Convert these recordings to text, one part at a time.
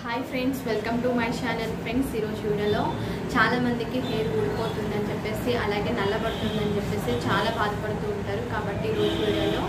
Hi friends, welcome to my channel. Friends, ఈరోజు వీడియోలో చాలా మందికి హెయిర్ ఊడిపోతుందని చెప్పేసి అలాగే నల్లబడుతుందని చెప్పేసి చాలా బాధపడుతూ ఉంటారు. కాబట్టి ఈరోజు వీడియోలో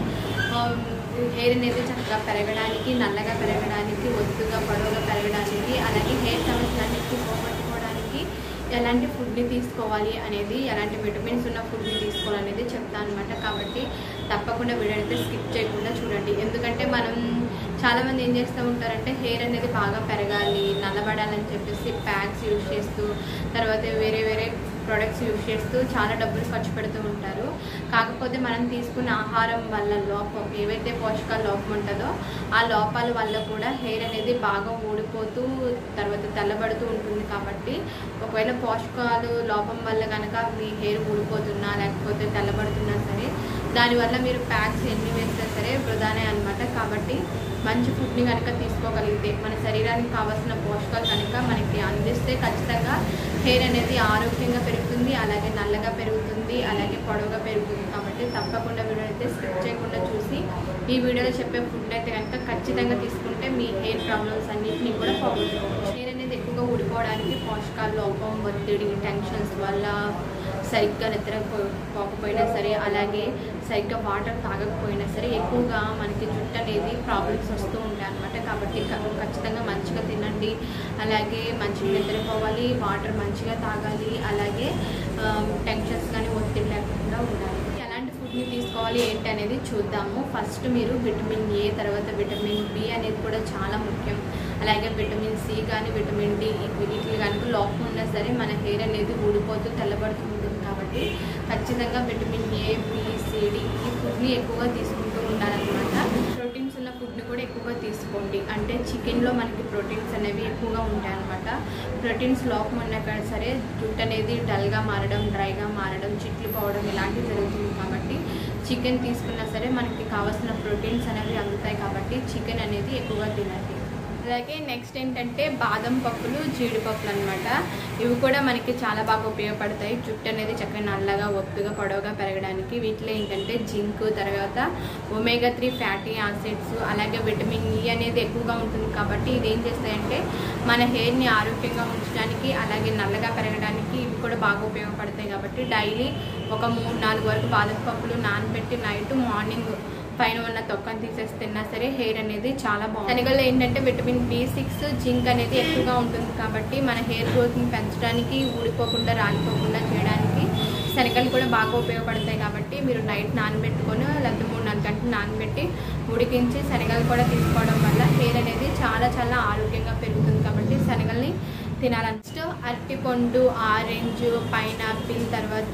హెయిర్ అనేది చక్కగా పెరగడానికి, నల్లగా పెరగడానికి, ఒత్తుగా పొడవుగా పెరగడానికి, అలాగే హెయిర్ సమస్యలన్నిటికీ పోగొట్టుకోవడానికి ఎలాంటి ఫుడ్ని తీసుకోవాలి అనేది, ఎలాంటి విటమిన్స్ ఉన్న ఫుడ్ని తీసుకోవాలనేది చెప్తాను అనమాట. కాబట్టి తప్పకుండా వీడియో అయితే స్కిప్ చేయకుండా చూడండి. ఎందుకంటే మనం చాలామంది ఏం చేస్తూ ఉంటారంటే హెయిర్ అనేది బాగా పెరగాలి, నల్లబడాలని చెప్పేసి ప్యాక్స్ యూజ్ చేస్తూ, తర్వాత వేరే వేరే ప్రొడక్ట్స్ యూజ్ చేస్తూ చాలా డబ్బులు ఖర్చు పెడుతూ ఉంటారు. కాకపోతే మనం తీసుకున్న ఆహారం వల్ల లోపం, ఏవైతే పోషకాల లోపం ఉంటుందో ఆ లోపాల వల్ల కూడా హెయిర్ అనేది బాగా ఊడిపోతూ తర్వాత తెల్లబడుతూ ఉంటుంది. కాబట్టి ఒకవేళ పోషకాలు లోపం వల్ల కనుక మీ హెయిర్ ఊడిపోతున్నా లేకపోతే తెల్లబడుతున్నా సరే, దానివల్ల మీరు ప్యాక్స్ ఎన్ని వేసినా సరే వృధానే అనమాట. కాబట్టి మంచి ఫుడ్ని కనుక తీసుకోగలిగితే, మన శరీరానికి కావాల్సిన పోషకాలు కనుక మనకి అందిస్తే ఖచ్చితంగా హెయిర్ అనేది ఆరోగ్యంగా పెరుగుతుంది, అలాగే నల్లగా పెరుగుతుంది, అలాగే పొడవుగా పెరుగుతుంది. కాబట్టి తప్పకుండా వీడియో అయితే స్కిప్ చేయకుండా చూసి ఈ వీడియోలో చెప్పే ఫుడ్ అయితే కనుక ఖచ్చితంగా తీసుకుంటే మీ హెయిర్ ప్రాబ్లమ్స్ అన్నింటినీ కూడా పోగొట్టుకోవచ్చు. హెయిర్ అనేది ఎక్కువగా ఊడిపోవడానికి పోషకాల లోపం, ఒత్తిడి, టెన్షన్స్ వల్ల, సరిగ్గా నిద్ర పోకపోయినా సరే, అలాగే సరిగ్గా వాటర్ తాగకపోయినా సరే ఎక్కువగా మనకి జుట్టు అనేది ప్రాబ్లమ్స్ వస్తూ ఉంటాయి అన్నమాట. కాబట్టి ఖచ్చితంగా మంచిగా తినండి, అలాగే మంచిగా నిద్రపోవాలి, వాటర్ మంచిగా తాగాలి, అలాగే టెన్షన్స్ కానీ ఒత్తిడి లేకుండా ఉండాలి. ఎలాంటి ఫుడ్ని తీసుకోవాలి ఏంటి అనేది చూద్దాము. ఫస్ట్ మీరు విటమిన్ ఏ, తర్వాత విటమిన్ బి అనేది కూడా చాలా ముఖ్యం. అలాగే విటమిన్ సి కానీ విటమిన్ డి, వీటికి కనుక లోపం ఉన్నా సరే మన హెయిర్ అనేది ఊడిపోతూ తెల్లబడుతూ ఉంటుంది. కాబట్టి ఖచ్చితంగా vitamin A, B, C, D ఈ ఫుడ్ని ఎక్కువగా తీసుకుంటూ ఉండాలన్నమాట. ప్రోటీన్స్ ఉన్న ఫుడ్ని కూడా ఎక్కువగా తీసుకోండి. అంటే చికెన్లో మనకి ప్రోటీన్స్ అనేవి ఎక్కువగా ఉంటాయి అన్నమాట. ప్రోటీన్స్ లోపం ఉన్నా కానీ సరే జుట్టు అనేది డల్గా మారడం, డ్రైగా మారడం, చిట్లు పోవడం ఇలాంటివి జరుగుతుంది. కాబట్టి చికెన్ తీసుకున్నా సరే మనకి కావాల్సిన ప్రోటీన్స్ అనేవి అందుతాయి. కాబట్టి చికెన్ అనేది ఎక్కువగా తినండి. అలాగే నెక్స్ట్ ఏంటంటే బాదం పప్పులు, జీడిపప్పులు అనమాట. ఇవి కూడా మనకి చాలా బాగా ఉపయోగపడతాయి జుట్టు అనేది చక్కగా నల్లగా, ఒత్తుగా, పొడవుగా పెరగడానికి. వీటిలో ఏంటంటే జింక్, తర్వాత ఒమేగా 3 ఫ్యాటీ యాసిడ్స్, అలాగే విటమిన్ ఈ అనేది ఎక్కువగా ఉంటుంది. కాబట్టి ఇది ఏం చేస్తాయంటే మన హెయిర్ని ఆరోగ్యంగా ఉంచడానికి, అలాగే నల్లగా పెరగడానికి ఇవి కూడా బాగా ఉపయోగపడతాయి. కాబట్టి డైలీ ఒక 3-4 వరకు బాదం పప్పులు నానబెట్టి నైట్, మార్నింగ్ పైన ఉన్న తొక్కను తీసేసి తిన్నా సరే హెయిర్ అనేది చాలా బాగుంటుంది. శనగల్లో ఏంటంటే విటమిన్ B6, జింక్ అనేది ఎక్కువగా ఉంటుంది. కాబట్టి మన హెయిర్ గ్రోత్ని పెంచడానికి, ఊడిపోకుండా రాలిపోకుండా చేయడానికి శనగలు కూడా బాగా ఉపయోగపడతాయి. కాబట్టి మీరు నైట్ నానబెట్టుకొని లేకపోతే 3-4 గంటలు నానబెట్టి ఉడికించి శనగలు కూడా తీసుకోవడం వల్ల హెయిర్ అనేది చాలా చాలా ఆరోగ్యంగా పెరుగుతుంది. కాబట్టి శనగల్ని తినాలి. నెక్స్ట్ అరటిపండు, ఆరెంజ్, పైనాపిల్, తర్వాత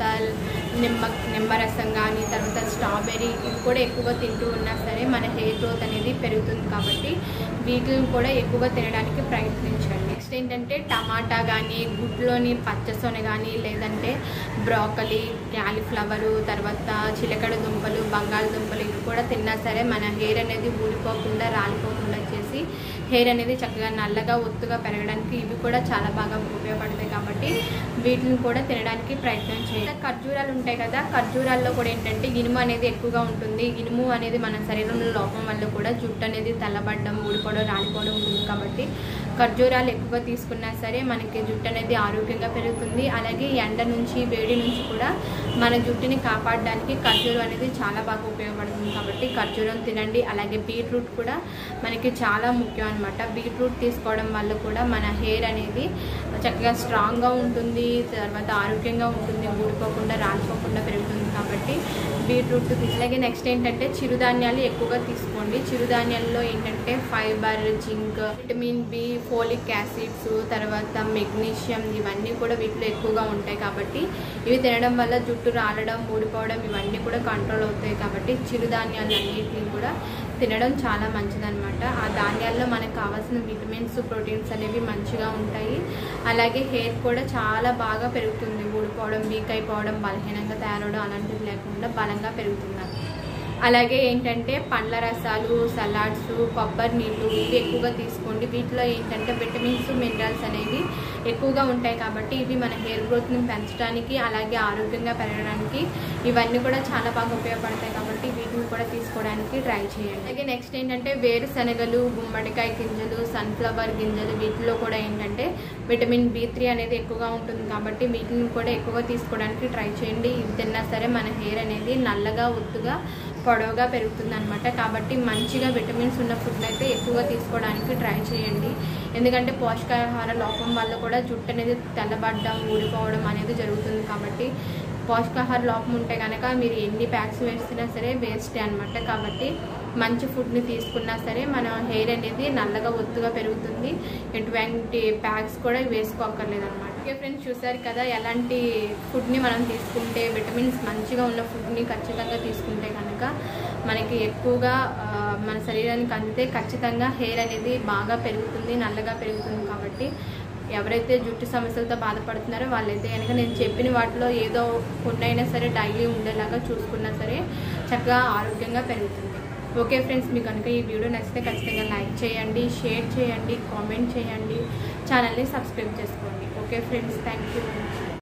నిమ్మరసం కానీ, తర్వాత స్ట్రాబెర్రీ ఇవి కూడా ఎక్కువగా తింటూ ఉన్నా సరే మన హెయిర్ గ్రోత్ అనేది పెరుగుతుంది. కాబట్టి వీటిని కూడా ఎక్కువగా తినడానికి ప్రయత్నించండి. నెక్స్ట్ ఏంటంటే టమాటా కానీ, గుడ్లోని పచ్చసొన కానీ, లేదంటే బ్రోకలీ, క్యాలీఫ్లవరు, తర్వాత చిలకడ దుంపలు, బంగాళదుంపలు ఇవి కూడా తిన్నా సరే మన హెయిర్ అనేది ఊడిపోకుండా, రాలిపోకుండా చేసి హెయిర్ అనేది చక్కగా నల్లగా, ఒత్తుగా పెరగడానికి ఇవి కూడా చాలా బాగా ఉపయోగపడతాయి. కాబట్టి వీటిని కూడా తినడానికి ప్రయత్నం చేయాలి. ఖర్జూరాలు ఉంటాయి కదా, ఖర్జూరాల్లో కూడా ఏంటంటే ఇనుము అనేది ఎక్కువగా ఉంటుంది. ఇనుము అనేది మన శరీరంలో లోపం వల్ల కూడా జుట్టు అనేది తెల్లబడడం, ఊడిపోవడం, రాలిపోవడం ఉంటుంది. కాబట్టి ఖర్జూరాలు ఎక్కువగా తీసుకున్నా సరే మనకి జుట్టు అనేది ఆరోగ్యంగా పెరుగుతుంది. అలాగే ఎండ నుంచి, వేడి నుంచి కూడా మన జుట్టుని కాపాడడానికి ఖర్జూరం అనేది చాలా బాగా ఉపయోగపడుతుంది. కాబట్టి ఖర్జూరం తినండి. అలాగే బీట్రూట్ కూడా మనకి చాలా ముఖ్యం అనమాట. బీట్రూట్ తీసుకోవడం వల్ల కూడా మన హెయిర్ అనేది చక్కగా స్ట్రాంగ్గా ఉంటుంది, తర్వాత ఆరోగ్యంగా ఉంటుంది, ఊడిపోకుండా, రాలిపోకుండా పెరుగుతుంది. కాబట్టి బీట్రూట్ అలాగే నెక్స్ట్ ఏంటంటే చిరుధాన్యాలు ఎక్కువగా తీసుకోండి. చిరుధాన్యాల్లో ఏంటంటే fibre, zinc, vitamin B, folic acids, తర్వాత మెగ్నీషియం ఇవన్నీ కూడా వీటిలో ఎక్కువగా ఉంటాయి. కాబట్టి ఇవి తినడం వల్ల జుట్టు రాలడం, ఊడిపోవడం ఇవన్నీ కూడా కంట్రోల్ అవుతాయి. కాబట్టి చిరుధాన్యాలు అన్నిటిని కూడా తినడం చాలా మంచిదన్నమాట. ఆ ధాన్యాల్లో మనకు కావాల్సిన విటమిన్స్, ప్రోటీన్స్ అనేవి మంచిగా ఉంటాయి. అలాగే హెయిర్ కూడా చాలా బాగా పెరుగుతుంది. ఊడిపోవడం, వీక్ అయిపోవడం, బలహీనంగా తయారవడం అలాంటివి లేకుండా బలంగా పెరుగుతుంది. అలాగే ఏంటంటే పండ్ల రసాలు, సలాడ్స్, కొబ్బరి నీళ్ళు ఇవి ఎక్కువగా తీసుకోండి. వీటిలో ఏంటంటే విటమిన్స్, మినరల్స్ అనేవి ఎక్కువగా ఉంటాయి కాబట్టి ఇవి మన హెయిర్ గ్రోత్ని పెంచడానికి అలాగే ఆరోగ్యంగా పెరగడానికి ఇవన్నీ కూడా చాలా బాగా ఉపయోగపడతాయి కాబట్టి వీటిని కూడా తీసుకోవడానికి ట్రై చేయండి. అలాగే నెక్స్ట్ ఏంటంటే వేరుశనగలు, గుమ్మడికాయ గింజలు, సన్ఫ్లవర్ గింజలు వీటిలో కూడా ఏంటంటే విటమిన్ B3 అనేది ఎక్కువగా ఉంటుంది కాబట్టి వీటిని కూడా ఎక్కువగా తీసుకోవడానికి ట్రై చేయండి. ఇది తిన్నా సరే మన హెయిర్ అనేది నల్లగా, ఒత్తుగా, పొడవుగా పెరుగుతుంది అనమాట. కాబట్టి మంచిగా విటమిన్స్ ఉన్న ఫుడ్ అయితే ఎక్కువగా తీసుకోవడానికి ట్రై చేయండి. ఎందుకంటే పోషకాహార లోపం వల్ల కూడా జుట్టు అనేది తెల్లబడడం, ఊడిపోవడం అనేది జరుగుతుంది కాబట్టి పోషకాహార లోపం ఉంటే కనుక మీరు ఎన్ని ప్యాక్స్ వేసినా సరే వేస్టే అనమాట. కాబట్టి మంచి ఫుడ్ని తీసుకున్నా సరే మన హెయిర్ అనేది నల్లగా, ఒత్తుగా పెరుగుతుంది. ఎటువంటి ప్యాక్స్ కూడా వేసుకోక్కర్లేదు అనమాట. ఓకే ఫ్రెండ్స్, చూసారు కదా ఎలాంటి ఫుడ్ని మనం తీసుకుంటే విటమిన్స్ మంచిగా ఉన్న ఫుడ్ని ఖచ్చితంగా తీసుకుంటే కనుక మనకి ఎక్కువగా మన శరీరానికి అందితే ఖచ్చితంగా హెయిర్ అనేది బాగా పెరుగుతుంది, నల్లగా పెరుగుతుంది. కాబట్టి ఎవరైతే జుట్టు సమస్యలతో బాధపడుతున్నారో వాళ్ళైతే కనుక నేను చెప్పిన వాటిలో ఏదో కొన్నైనా సరే డైలీ ఉండేలాగా చూసుకున్నా సరే చక్కగా ఆరోగ్యంగా పెరుగుతుంది. ఓకే ఫ్రెండ్స్, మీకు కనుక ఈ వీడియో నచ్చితే ఖచ్చితంగా లైక్ చేయండి, షేర్ చేయండి, కామెంట్ చేయండి, ఛానల్ని సబ్స్క్రైబ్ చేసుకోండి. Okay friends, thank you.